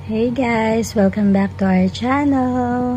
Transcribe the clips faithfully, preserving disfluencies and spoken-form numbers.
Hey guys! Welcome back to our channel.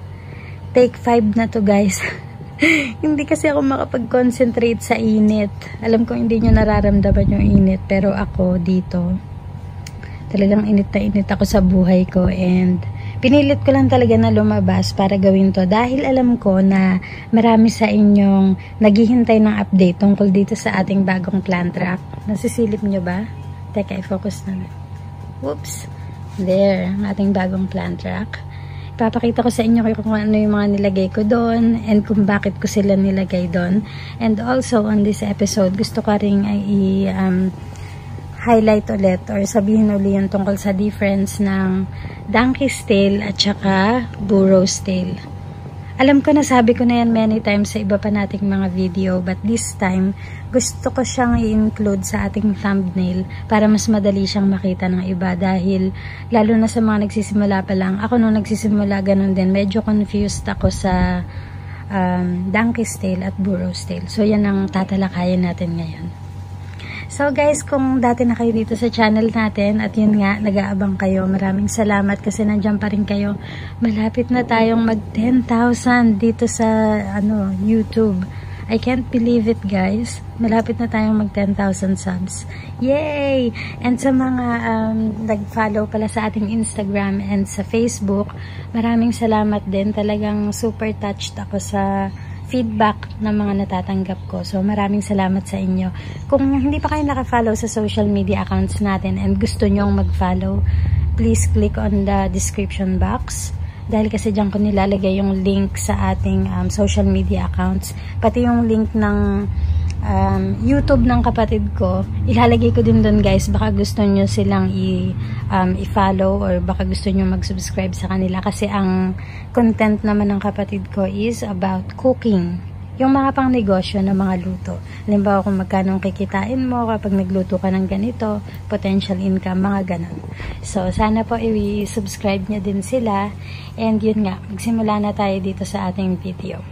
Take five na to guys. Hindi kasi ako makapag-concentrate sa init. Alam ko hindi nyo nararamdaman yung init. Pero ako dito, talagang init na init ako sa buhay ko. And pinilit ko lang talaga na lumabas para gawin to. Dahil alam ko na marami sa inyong naghihintay ng update tungkol dito sa ating bagong plant rack. Nasisilip nyo ba? Teka, i-focus na. Whoops! There, ang ating bagong plant rack. Ipapakita ko sa inyo kung ano yung mga nilagay ko doon and kung bakit ko sila nilagay doon. And also, on this episode, gusto ko rin ay i- highlight ulit or sabihin ulit yung tungkol sa difference ng donkey's tail at saka burro's tail. Alam ko na sabi ko na yan many times sa iba pa nating mga video, but this time, gusto ko siyang i-include sa ating thumbnail para mas madali siyang makita ng iba dahil lalo na sa mga nagsisimula pa lang. Ako nung nagsisimula ganun din, medyo confused ako sa um, donkey's tail at burro's tail. So yan ang tatalakayin natin ngayon. So guys, kung dati na kayo dito sa channel natin at yun nga, nag-aabang kayo, maraming salamat kasi nandiyan pa rin kayo. Malapit na tayong mag ten thousand dito sa ano YouTube. I can't believe it guys. Malapit na tayong mag ten thousand subs. Yay! And sa mga um, nag-follow pala sa ating Instagram and sa Facebook, maraming salamat din. Talagang super touched ako sa feedback ng mga natatanggap ko. So, maraming salamat sa inyo. Kung hindi pa kayo naka-follow sa social media accounts natin and gusto nyong mag-follow, please click on the description box. Dahil kasi dyan ko nilalagay yung link sa ating um, social media accounts. Pati yung link ng um, YouTube ng kapatid ko, ilalagay ko din doon guys. Baka gusto nyo silang i, um, i-follow or baka gusto nyo mag-subscribe sa kanila. Kasi ang content naman ng kapatid ko is about cooking. Yung mga pang negosyo ng mga luto. Halimbawa kung magkano kikitain mo kapag nagluto ka ng ganito, potential income, mga ganon. So, sana po i-subscribe nyo din sila. And yun nga, magsimula na tayo dito sa ating video.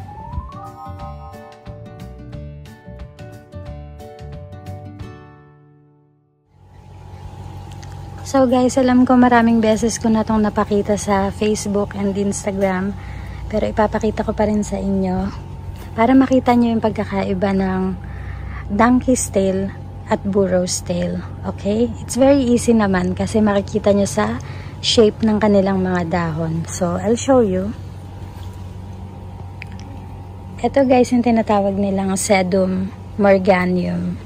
So guys, alam ko maraming beses ko na itong napakita sa Facebook and Instagram. Pero ipapakita ko pa rin sa inyo para makita nyo yung pagkakaiba ng donkey's tail at burro's tail. Okay? It's very easy naman kasi makikita nyo sa shape ng kanilang mga dahon. So, I'll show you. Ito guys yung tinatawag nilang sedum morganium.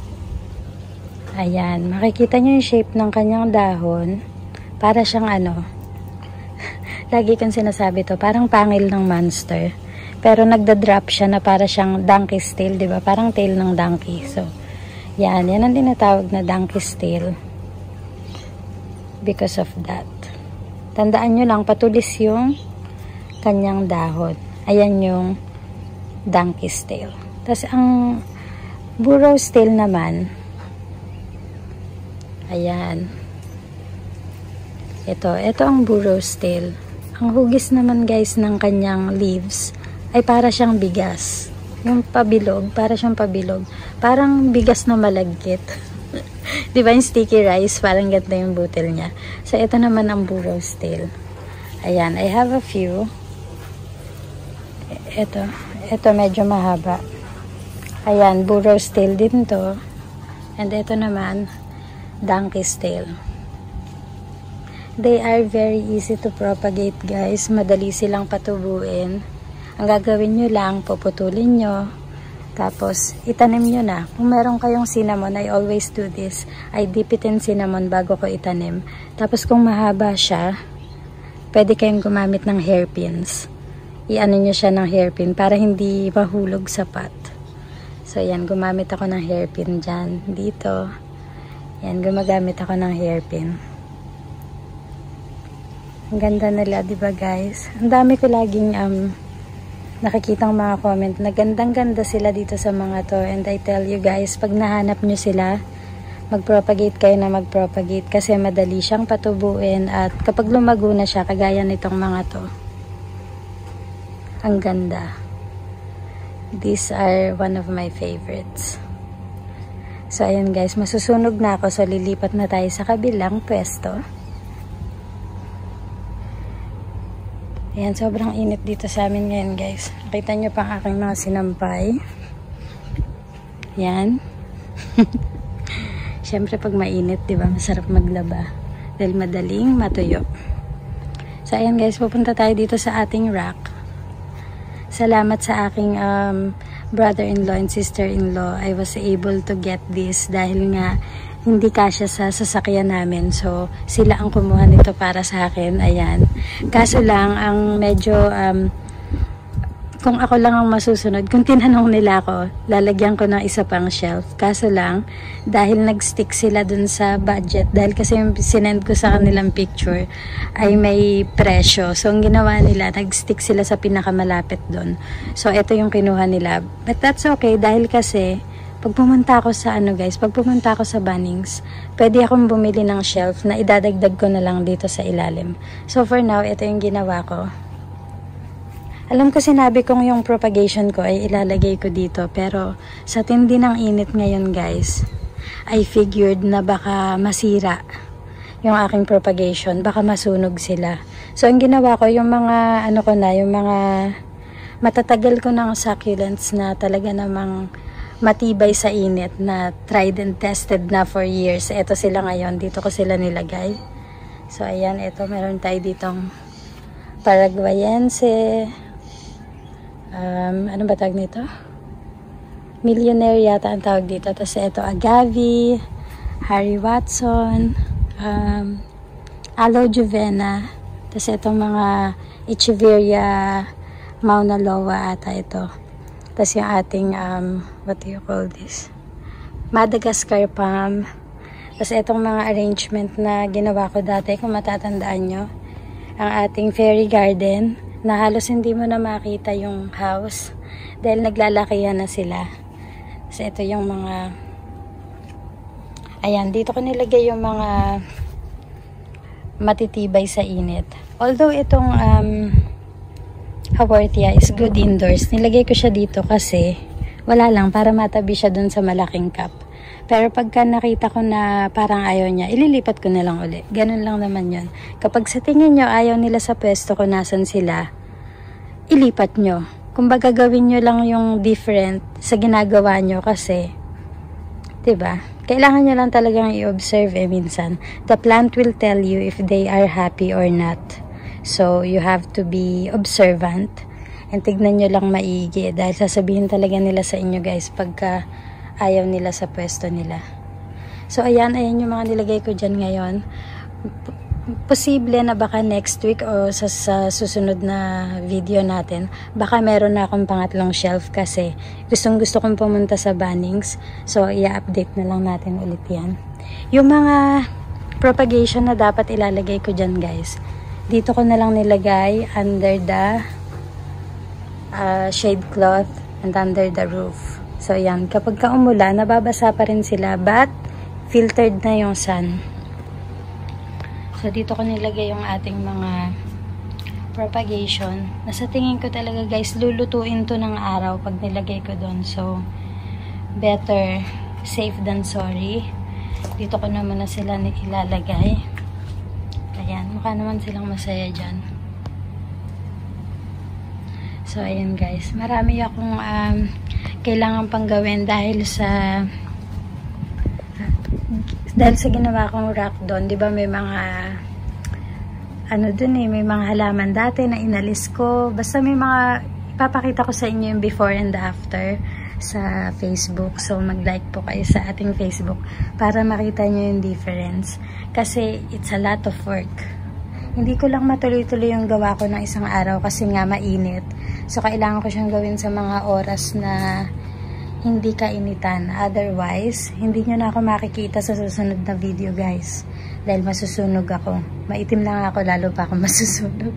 Ayan. Makikita nyo yung shape ng kanyang dahon. Para siyang ano. Lagi kong sinasabi to. Parang pangil ng monster. Pero nagda-drop siya na para siyang donkey's tail, di ba? Parang tail ng donkey. So, yan. Yan ang tinatawag na donkey's tail. Because of that. Tandaan nyo lang, patulis yung kanyang dahon. Ayan yung donkey's tail. Tapos, ang burro's tail naman, ayan. Ito. Ito ang burro's tail. Ang hugis naman guys ng kanyang leaves ay para siyang bigas. Yung pabilog, para siyang pabilog. Parang bigas na malagkit. Di ba yung sticky rice? Parang ganda yung butil niya. So, ito naman ang burro's tail. Ayan, I have a few. Ito. Ito medyo mahaba. Ayan, burro's tail din to. And ito naman, donkey's tail. They are very easy to propagate guys. Madali silang patubuin. Ang gagawin nyo lang, puputulin nyo, tapos itanim nyo na. Kung meron kayong cinnamon, I always do this. I dip it in cinnamon bago ko itanim. Tapos kung mahaba siya, pwede kayong gumamit ng hairpins. Iano nyo siya ng hairpin para hindi mahulog sa pot. So yan, gumamit ako ng hairpin dyan. Dito. Yan, gumagamit ako ng hairpin. Ang ganda nila, diba guys? Ang dami ko laging um, nakikitang mga comment na gandang-ganda sila dito sa mga to. And I tell you guys, pag nahanap nyo sila, mag-propagate kayo na mag-propagate kasi madali siyang patubuin at kapag lumago na siya, kagaya nitong mga to. Ang ganda. These are one of my favorites. So, ayan guys, masusunog na ako. So, lilipat na tayo sa kabilang pwesto. Ayan, sobrang init dito sa amin ngayon, guys. Nakita nyo pa ang aking mga sinampay. Yan. Siyempre, pag mainit, diba, masarap maglaba. Dahil madaling matuyo. So, ayan guys, pupunta tayo dito sa ating rack. Salamat sa aking um, brother-in-law and sister-in-law. I was able to get this dahil nga hindi kasya sa sasakyan namin. So, sila ang kumuha nito para sa akin. Ayan. Kaso lang, ang medyo, um, kung ako lang ang masusunod, kung tinanong nila ako, lalagyan ko ng isa pang shelf. Kaso lang, dahil nag-stick sila dun sa budget, dahil kasi yung sinend ko sa kanilang picture, ay may presyo. So, ang ginawa nila, nag-stick sila sa pinakamalapit dun. So, ito yung kinuha nila. But that's okay, dahil kasi, pag pumunta ako sa ano guys, pag pumunta ako sa Bunnings, pwede akong bumili ng shelf na idadagdag ko na lang dito sa ilalim. So, for now, ito yung ginawa ko. Alam ko sinabi kong yung propagation ko ay ilalagay ko dito, pero sa tindi ng init ngayon guys, I figured na baka masira yung aking propagation, baka masunog sila. So ang ginawa ko, yung mga ano ko na, yung mga matatagal ko ng succulents na talaga namang matibay sa init, na tried and tested na for years. Ito sila ngayon, dito ko sila nilagay. So ayan, ito meron tayo ditong Paraguayense. Um, ano ba tawag nito? Millionaire yata ang tawag dito. Tapos ito, Agave, Harry Watson, um, Aloe Juvena. Tapos itong mga Echeveria Mauna Loa ata ito. Tapos yung ating, um, what do you call this? Madagascar Palm. Tapos itong mga arrangement na ginawa ko dati, kung matatandaan nyo. Ang ating fairy garden, na halos hindi mo na makita yung house dahil naglalakihan na sila. So ito yung mga, ayan, dito ko nilagay yung mga matitibay sa init. Although itong um, Haworthia is good indoors, nilagay ko siya dito kasi wala lang, para matabi siya dun sa malaking cup. Pero pagka nakita ko na parang ayaw niya, ililipat ko na lang uli. Ganun lang naman yun. Kapag sa tingin nyo ayaw nila sa pwesto kung nasan sila, ilipat nyo. Kung baga gawin nyo lang yung different sa ginagawa nyo kasi, diba? Kailangan nyo lang talagang i-observe eh minsan. The plant will tell you if they are happy or not. So, you have to be observant. And tignan nyo lang maigi dahil sasabihin talaga nila sa inyo guys pagka ayaw nila sa pwesto nila. So, ayan, ayan yung mga nilagay ko dyan ngayon. P posible na baka next week o sa, sa susunod na video natin, baka meron na akong pangatlong shelf kasi gustong gusto kong pumunta sa Bunnings. So, i-update na lang natin ulit yan. Yung mga propagation na dapat ilalagay ko dyan guys, dito ko na lang nilagay under the uh, shade cloth and under the roof. So, yan. Kapag kaumula, nababasa pa rin sila, but filtered na yung sun. So, dito ko nilagay yung ating mga propagation. Nasa tingin ko talaga, guys, lulutuin to ng araw pag nilagay ko doon. So, better safe than sorry. Dito ko naman na sila ilalagay. Ayan. Mukha naman silang masaya dyan. So, ayan, guys. Marami akong um, kailangan pang gawin dahil sa dahil sa ginawa kong rack doon, di ba may mga ano dun eh, may mga halaman dati na inalis ko, basta may mga ipapakita ko sa inyo yung before and after sa Facebook. So mag like po kayo sa ating Facebook para makita nyo yung difference kasi it's a lot of work. Hindi ko lang matuloy-tuloy yung gawa ko ng isang araw kasi nga mainit. So, kailangan ko siyang gawin sa mga oras na hindi kainitan. Otherwise, hindi nyo na ako makikita sa susunod na video, guys. Dahil masusunog ako. Maitim lang ako, lalo pa ako masusunog.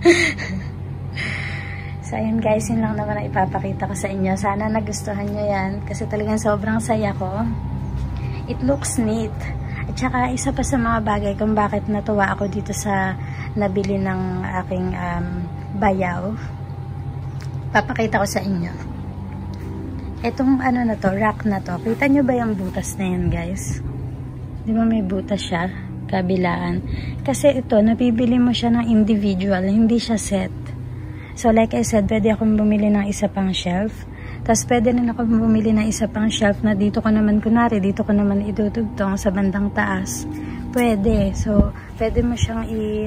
So, ayun guys, yun lang naman ang ipapakita ko sa inyo. Sana nagustuhan nyo yan. Kasi talagang sobrang saya ko. It looks neat. At saka, isa pa sa mga bagay kung bakit natuwa ako dito sa nabili ng aking um, bayaw. Papakita ko sa inyo. Itong ano na to, rack na to. Kita nyo ba yung butas na yan, guys? Di ba may butas siya? Kabilaan. Kasi ito, nabibili mo siya ng individual. Hindi siya set. So like I said, pwede akong bumili ng isa pang shelf. Tapos pwede rin ako bumili ng isa pang shelf na dito ko naman, kunwari, dito ko naman idudugtong sa bandang taas. Pwede. So, pwede mo siyang i-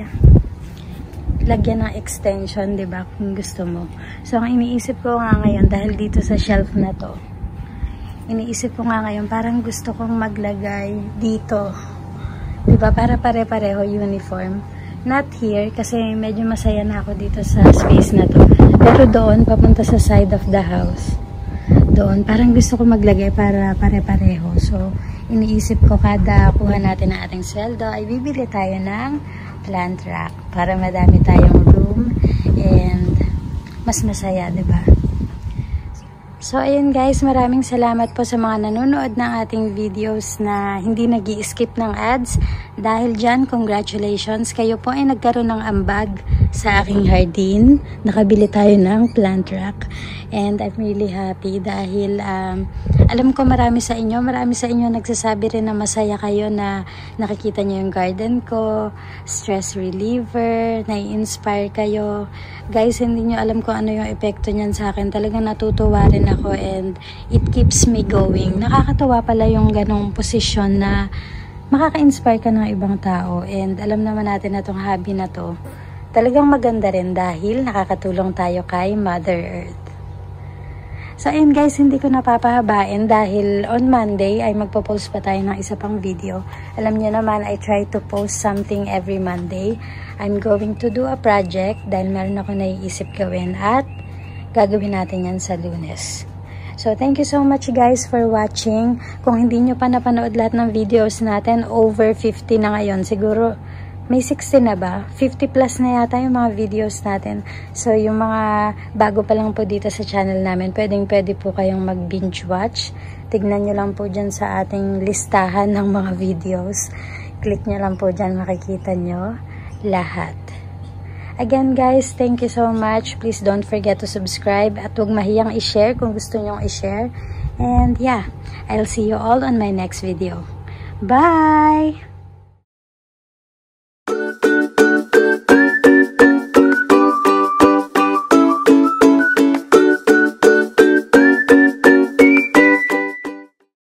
lagyan ng extension, diba? Kung gusto mo. So, ang iniisip ko nga ngayon, dahil dito sa shelf na to, iniisip ko nga ngayon, parang gusto kong maglagay dito. Diba? Para pare-pareho uniform. Not here, kasi medyo masaya na ako dito sa space na to. Pero doon, papunta sa side of the house. Doon, parang gusto ko maglagay para pare-pareho. So, iniisip ko kada kuha natin ng ating sweldo, ay bibili tayo ng plant rack para madami tayong room and mas masaya, diba? So, ayun guys, maraming salamat po sa mga nanonood ng ating videos na hindi nag-i-skip ng ads. Dahil dyan, congratulations, kayo po ay nagkaroon ng ambag sa aking hardin. Nakabili tayo ng plant rack. And I'm really happy dahil um, alam ko marami sa inyo, marami sa inyo nagsasabi rin na masaya kayo na nakikita nyo yung garden ko, stress reliever, nai-inspire kayo. Guys, hindi nyo alam kung ano yung epekto nyan sa akin. Talagang natutuwa rin ako and it keeps me going. Nakakatawa pala yung ganong posisyon na makaka-inspire ka ng ibang tao. And alam naman natin na itong hobby na to, talagang maganda rin dahil nakakatulong tayo kay Mother Earth. So ayun guys, hindi ko napapahabain dahil on Monday ay magpo-post pa tayo ng isa pang video. Alam niyo naman, I try to post something every Monday. I'm going to do a project dahil meron ako naiisip gawin at gagawin natin yan sa Lunes. So thank you so much guys for watching. Kung hindi nyo pa napanood lahat ng videos natin, over fifty na ngayon. Siguro may sixty na ba? fifty plus na yata yung mga videos natin. So, yung mga bago pa lang po dito sa channel namin, pwedeng pwede po kayong mag-binge watch. Tignan nyo lang po dyan sa ating listahan ng mga videos. Click nyo lang po dyan, makikita nyo lahat. Again guys, thank you so much. Please don't forget to subscribe at huwag mahiyang i-share kung gusto nyo i-share. And yeah, I'll see you all on my next video. Bye!